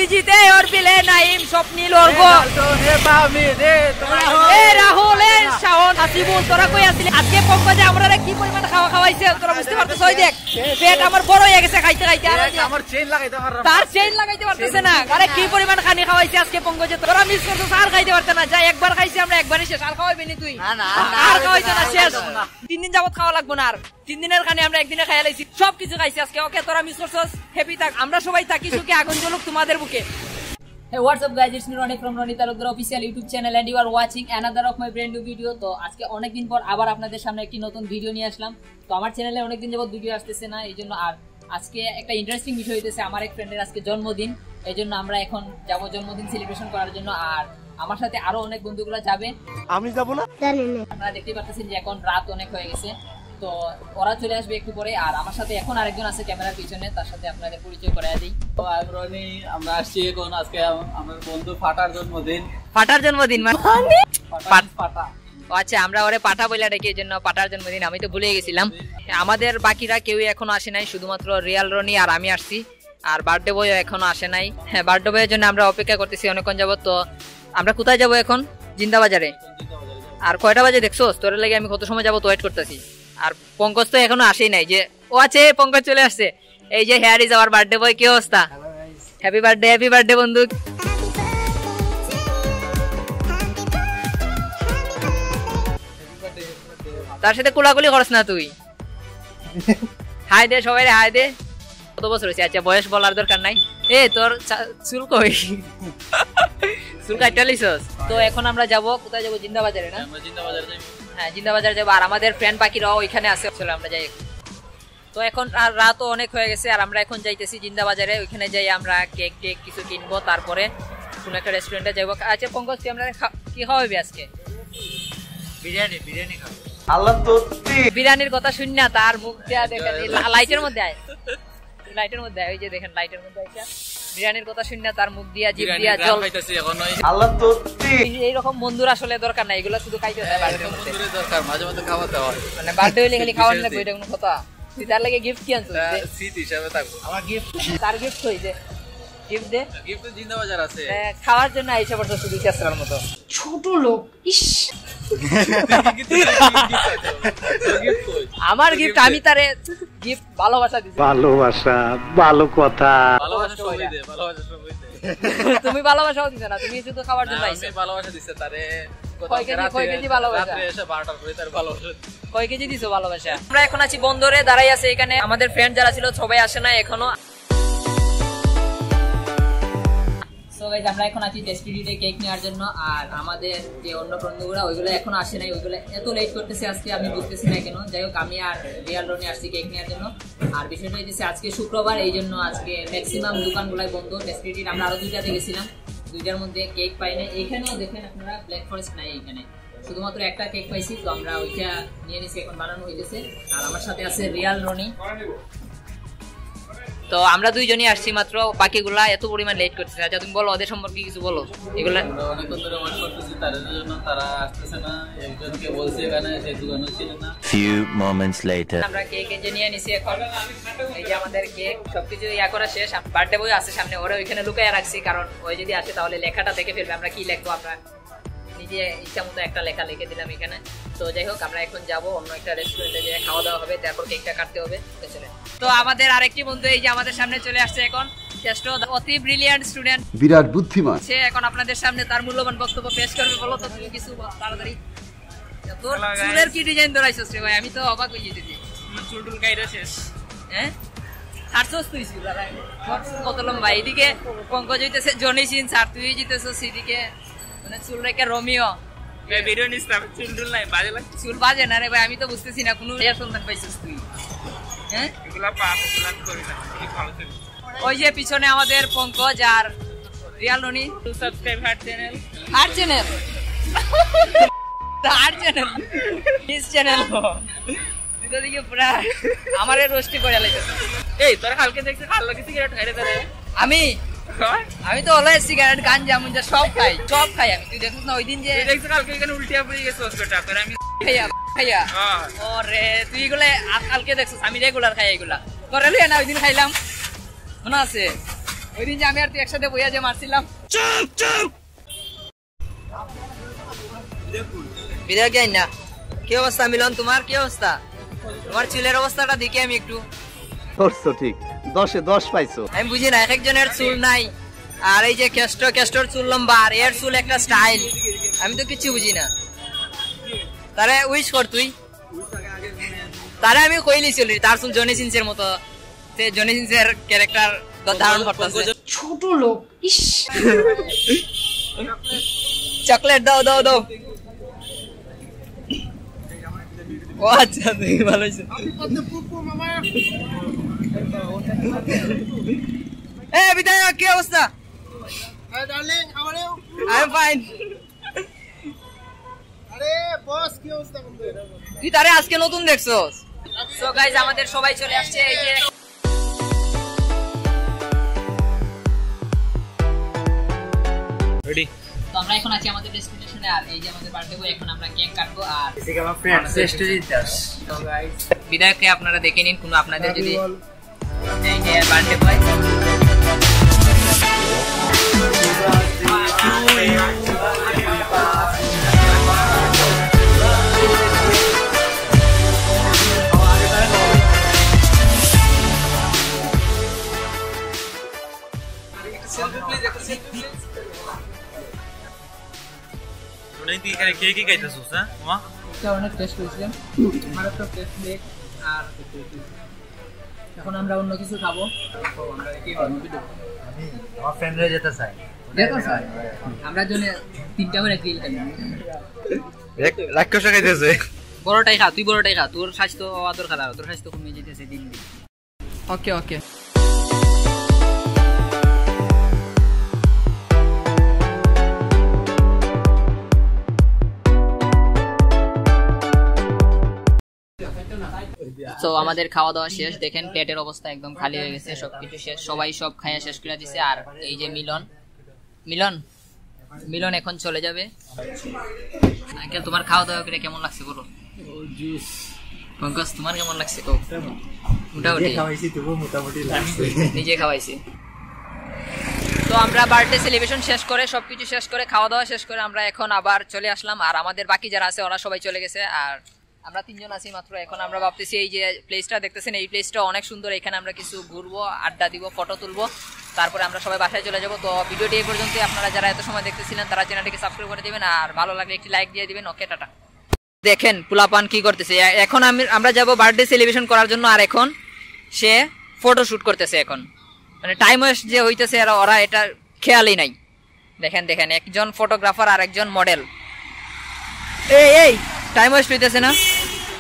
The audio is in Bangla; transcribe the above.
अभिजीत है और बिल है नाइम स्वप्निल और गो ए राहुल ए শাওন হাসিবুল তোরা কই আসলি আজকে পঙ্কজে আমরা কি পরিমাণ খাওয়া খাওয়াইছে তোরা বুঝতে পারতেছ ওই দেখ পেট আমার বড় হয়ে গেছে খাইতে খাইতে আর আমার চেইন লাগাইতে পারছ তার চেইন লাগাইতে পারতেছে না আরে কি পরিমাণ খানি খাওয়াইছে আজকে পঙ্কজে তোরা মিস করছস আর খাইতে পারছ না যা একবার খাইছি আমরা একবারই শেষ আর খাওয়াইবি নি তুই না না আর খাওয়াইছ না শেষ 3 দিন যাবত খাওয়া লাগবে না আর 3 দিনের খানি আমরা একদিনে খাইয়া লাইছি সব কিছু খাইছি আজকে ওকে তোরা মিস করছস হ্যাপি থাক আমরা সবাই থাকি সুখে আগুন জ্বলুক তোমাদের বুকে Hey, what's up guys, it's me Ronnie from Ronnie Talukdar official YouTube channel and you are watching another of my brand new video. তো আজকে অনেক দিন পর আবার আপনাদের সামনে একটি নতুন ভিডিও নিয়ে আসলাম। তো আমার চ্যানেলে অনেক দিন যাবত ভিডিও আসতেছে না, এইজন্য আর আজকে একটা ইন্টারেস্টিং বিষয় হইতেছে আমার এক ফ্রেন্ডের আজকে জন্মদিন। এইজন্য আমরা এখন যাব জন্মদিন সেলিব্রেশন করার জন্য আর আমার সাথে আরো অনেক বন্ধুগুলো যাবে। আমি যাব না? জানি না। আপনারা দেখতে পাচ্ছেন যে এখন রাত অনেক হয়ে গেছে। তো ওরা চলে আসবে একটু পরে আর আমার সাথে এখন আরেকজন আছে ক্যামেরার পিছনে, তার সাথে আপনাদের পরিচয় করায় দিই। তো রনি আমরা আসছি এখন আজকে আমার বন্ধু ফাটার জন্মদিন। ফাটার জন্মদিন মানে ফাটা আচ্ছা, আমরা ওরে পাঠা বইলা রেখে এই জন্য পাঠার জন্মদিন আমি তো ভুলে গেছিলাম। আমাদের বাকিরা কেউই এখনো আসে নাই, শুধুমাত্র রিয়াল রনি আর আমি আসছি। আর বার্থডে বয়ও এখনো আসে নাই। হ্যাঁ, বার্থডে বয়ের জন্য আমরা অপেক্ষা করতেছি অনেকক্ষণ যাবত। তো আমরা কোথায় যাবো এখন? জিন্দাবাজারে। আর কয়টা বাজে দেখছো? তোর লাগে আমি কত সময় যাবো ওয়েট করতেছি। আর পঙ্কজ তো এখনো আসেই নাই। যে ও আছে, পঙ্কজ চলে আসছে। এই যে here is our birthday boy. কি অবস্থা? হ্যাপি বার্থডে বন্ধু। তার সাথে কোলাকুলি করছ না তুই? হাই দে সবাই, হাই দে। কত বছর হয়েছে? আচ্ছা, বয়স বলার দরকার নাই। এ তোর চুল কই? চুল কাটা লিছস? তো এখন আমরা যাব কোথায়? যাব জিন্দাবাজারে না? আমরা জিন্দাবাজার যাই। হ্যাঁ, জিন্দাবাজার যাবো। আর আমাদের ফ্রেন্ড বাকিরাও ওইখানে আছে। চলো আমরা যাই। তো এখন আর রাতও অনেক হয়ে গেছে আর আমরা এখন যাইতেছি জিন্দাবাজারে। ওইখানে যাই আমরা কেক টেক কিছু কিনবো, তারপরে কোন একটা রেস্টুরেন্টে যাবো। আচ্ছা পঙ্কজ, তুই আমরা কি খাওয়াবি আজকে? বিরিয়ানি খাবো। আল্লাহ তো বিরিয়ানির কথা শুন না, তার মুখ দেয়া দেখেন লাইটের মধ্যে আয়, লাইটের মধ্যে আয়। ওই যে দেখেন লাইটের মধ্যে আইসা বিরিয়ানির কথা শুন না, তার মুখ দিয়া জিভ দিয়া জল খাইতেছি এখন। আল্লাহ তো এইরকম বন্ধুরা আসলে দরকার নাই, এগুলো শুধু খাইতে হয়। বন্ধুদের দরকার, মাঝে মাঝে খাওয়াতে হয়। মানে বার্থডে হইলে খালি খাওয়ার লাগবে, এটা কোনো কথা? তুই তার লাগে গিফট কি আনছিস? সিট হিসাবে থাকবো। আমার গিফট, তার গিফট কই? যে গিফট দে। গিফট তো জিন্দাবাজার আছে। খাওয়ার জন্য আইসা পড়ছো শুধু চেষ্টার মতো। ছোট লোক। ইস, আমার গিফট আমি তারে গিফট ভালোবাসা দিছি। ভালোবাসা, ভালো কথা। ভালোবাসা সবাই দে, ভালোবাসা সবাই দে। তুমি ভালোবাসাও দিছ না, তুমি শুধু খাওয়ার জন্য আইছো। আমি ভালোবাসা দিছে তারে। কয় কেজি ভালোবাসা? রাতে এসে 12টার পরে তার ভালোবাসা। কয় কেজি দিছো ভালোবাসা? আমরা এখন আছি বন্দরে, দাঁড়াই আছে এখানে। আমাদের ফ্রেন্ড যারা ছিল সবাই আসে না এখনো। সো গাইস, আমরা এখন আছি টেস্টিডিতে কেক নেওয়ার জন্য। আর আমাদের যে অন্য বন্ধুগুলো ওইগুলো এখনো আসে নাই, ওইগুলো এত লেট করতেছে আজকে আমি বুঝতেছি না কেন। যাই হোক, আমি আর রিয়াল রনি আসছি কেক নেওয়ার জন্য। আর বিষয়টা হচ্ছে আজকে শুক্রবার, এই জন্য আজকে ম্যাক্সিমাম দোকানগুলাই বন্ধ। টেস্টিডির আমরা আরো দুইটাতে গেছিলাম, দুইটার মধ্যে কেক পাই না। এইখানেও দেখেন আপনারা ব্ল্যাক ফরেস্ট নাই, এইখানে শুধুমাত্র একটা কেক পাইছি। তো আমরা ওইটা নিয়ে নিছি, এখন বানানো হইতেছে। আর আমার সাথে আছে রিয়াল রনি। তো আমরা দুইজনই আসছি মাত্র, বাকিগুলা এত পরিমাণ লেট করতেছে। আচ্ছা তুমি বলো ওদের সম্পর্কে কিছু বলো। এগুলা অনেকক্ষণ ধরে ওয়েট করতেছি, তার জন্য তারা আসতেছে না। একজনকে বলছি এখানে, সে দোকানে ছিল না। Few moments later. আমরা কেক এনে নিয়ে নিছি এখন। এই যে আমাদের কেক, সবকিছু ইয়া করা শেষ। বার্থডে বই আছে সামনে, ওরা ওইখানে লুকায় রাখছি, কারণ ওই যদি আসে তাহলে লেখাটা দেখে ফেলবে। আমরা কি লিখবো, আমরা নিজে ইচ্ছা মতো একটা লেখা লিখে দিলাম এখানে। তো যাই হোক, আমরা এখন যাবো অন্য একটা রেস্টুরেন্টে, যে খাওয়া দাওয়া হবে, তারপর কেকটা কাটতে হবে। তো আমাদের আরেকটি বন্ধু এই যে আমাদের সামনে চলে আসছে এখন। জাস্ট অতি ব্রিলিয়ান্ট স্টুডেন্ট, বিরাট বুদ্ধিমান। সে এখন আপনাদের সামনে তার মূল্যবান বক্তব্য পেশ করবে। বলো তো তুমি কিছু তাড়াতাড়ি। তোর চুলের কি ডিজাইন ধরাইছস রে ভাই? আমি তো অবাক হয়ে যেতেছি। চুল টুল কাইরা শেষ। হ্যাঁ, ছাড়ছস তুই চুল? কত লম্বা। এইদিকে পঙ্কজ হইতেছে জনি সিন, আর তুই জিতেছস সেদিকে মানে চুল রেখে রোমিও। ভিডিও নিস না, চুল টুল নাই, বাজে লাগে। চুল বাজে না রে ভাই, আমি তো বুঝতেছি না কোনো সন্তান পাইছিস তুই। হ্যাঁ, এগুলা পাপ প্ল্যান করি না, কি ভালো চল। ওই যে পিছনে আমাদের পঙ্কজ আর real Roni. To subscribe heart channel, heart channel, heart channel, his channel. তুই তো দিকে পুরা আমারে রোস্টি করে লাইছিস। এই তোর কালকে দেখছিস খাল্লা কি সিগারেট খাইরে ধরে? আমি তো অলওয়েজ সিগারেট, গাঞ্জা মুঞ্জা সব খাই, সব খাই আমি। তুই দেখছিস না ওই দিন যে দেখছিস কালকে এখানে উল্টিয়া পড়ে গেছে ওস্কটা করে আমি খাইয়া। ওরে তুই এগুলা কালকে দেখছিস, আমি রেগুলার খাই এগুলা। তোরে লইয়া না ওই দিন খাইলাম, মনে আছে? ওই দিন যে আমি আর তুই একসাথে বইয়া যে মারছিলাম। বিদায় কে না, কি অবস্থা মিলন? তোমার কি অবস্থা? তোমার চুলের অবস্থাটা দেখে আমি একটু ধরছো ঠিক, 10-এ 10 পাইছো। আমি বুঝি না, এক একজনের চুল নাই, আর এই যে কেষ্টর চুল লম্বা, আর এর চুল একটা স্টাইল, আমি তো কিছু বুঝি না। তারে উইশ কর তুই, তারে আমি কইলি চলি, তার চুল জনি সিনসের মতো, সে জনি সিনসের ক্যারেক্টার ধারণ করতেছে। ছোট লোক, ইস চকলেট দাও দাও দাও। ও আচ্ছা, তুই ভালো হইছে। এ বিদায়, কি অবস্থা? Hi darling, how are you? I am fine. আরে বস কি অবস্থা বন্ধু? তুই তারে আজকে নতুন দেখছস? সো গাইস, আমাদের সবাই চলে আসছে, এই যে রেডি। তো আমরা এখন আছি আমাদের ডেস্টিনেশনে, আর এই যে আমাদের বার্থডে বয়, এখন আমরা কেক কাটবো। আর এদিকে আমার ফ্রেন্ড স্টোরি দাস। তো গাইস, বিদায়কে আপনারা দেখে নিন, কোনো আপনাদের যদি এই যে বার্থডে বয়। অনেক টেস্ট করেছিলাম, আমার তো টেস্ট দেখ, আর এখন আমরা অন্য কিছু খাবো। আমার ফ্রেন্ডরা যেতে চাই, আমরা জন্য 3টা করে গ্রিল খাই। রাক্ষস খাইতেছে। বড়টাই খা, তুই বড়টাই খা, তোর স্বাস্থ্য আদর খারাপ, তোর স্বাস্থ্য কমে যেতেছে দিন দিন। ওকে ওকে। তো আমাদের খাওয়া দাওয়া শেষ, দেখেন প্লেটের অবস্থা একদম খালি হয়ে গেছে, সবকিছু শেষ, সবাই সব খাইয়া শেষ করে দিছে। আর এই যে মিলন মিলন মিলন এখন চলে যাবে। আঙ্কেল, তোমার খাওয়া দাওয়া করে কেমন লাগছে বলো? পঙ্কজ, তোমার কেমন লাগছে? নিজে খাওয়াইছি। তো আমরা বার্থডে সেলিব্রেশন শেষ করে, সবকিছু শেষ করে, খাওয়া দাওয়া শেষ করে আমরা এখন আবার চলে আসলাম। আর আমাদের বাকি যারা আছে ওরা সবাই চলে গেছে, আর আমরা 3 জন আছি মাত্র। এখন আমরা ভাবতেছি, এই যে প্লেসটা দেখতেছেন, এই প্লেসটা অনেক সুন্দর, এখানে আমরা কিছু ঘুরবো, আড্ডা দিব, ফটো তুলবো, তারপরে আমরা সবাই বাসায় চলে যাবো। তো ভিডিওটি এই পর্যন্ত, আপনারা যারা এত সময় দেখতেছিলেন তারা চ্যানেলটিকে সাবস্ক্রাইব করে দিবেন, আর ভালো লাগলে একটি লাইক দিয়ে দিবেন। Okay, tata. দেখেন পুলাপান কি করতেছে, এখন আমরা যাব বার্থডে সেলিব্রেশন করার জন্য, আর এখন সে ফটো শুট করতেছে। এখন মানে টাইম ওয়েস্ট যে হইতেছে, ওরা এটা খেয়ালই নাই। দেখেন দেখেন, একজন ফটোগ্রাফার আর একজন মডেল, এই টাইম ওয়েস্ট হইতেছে না?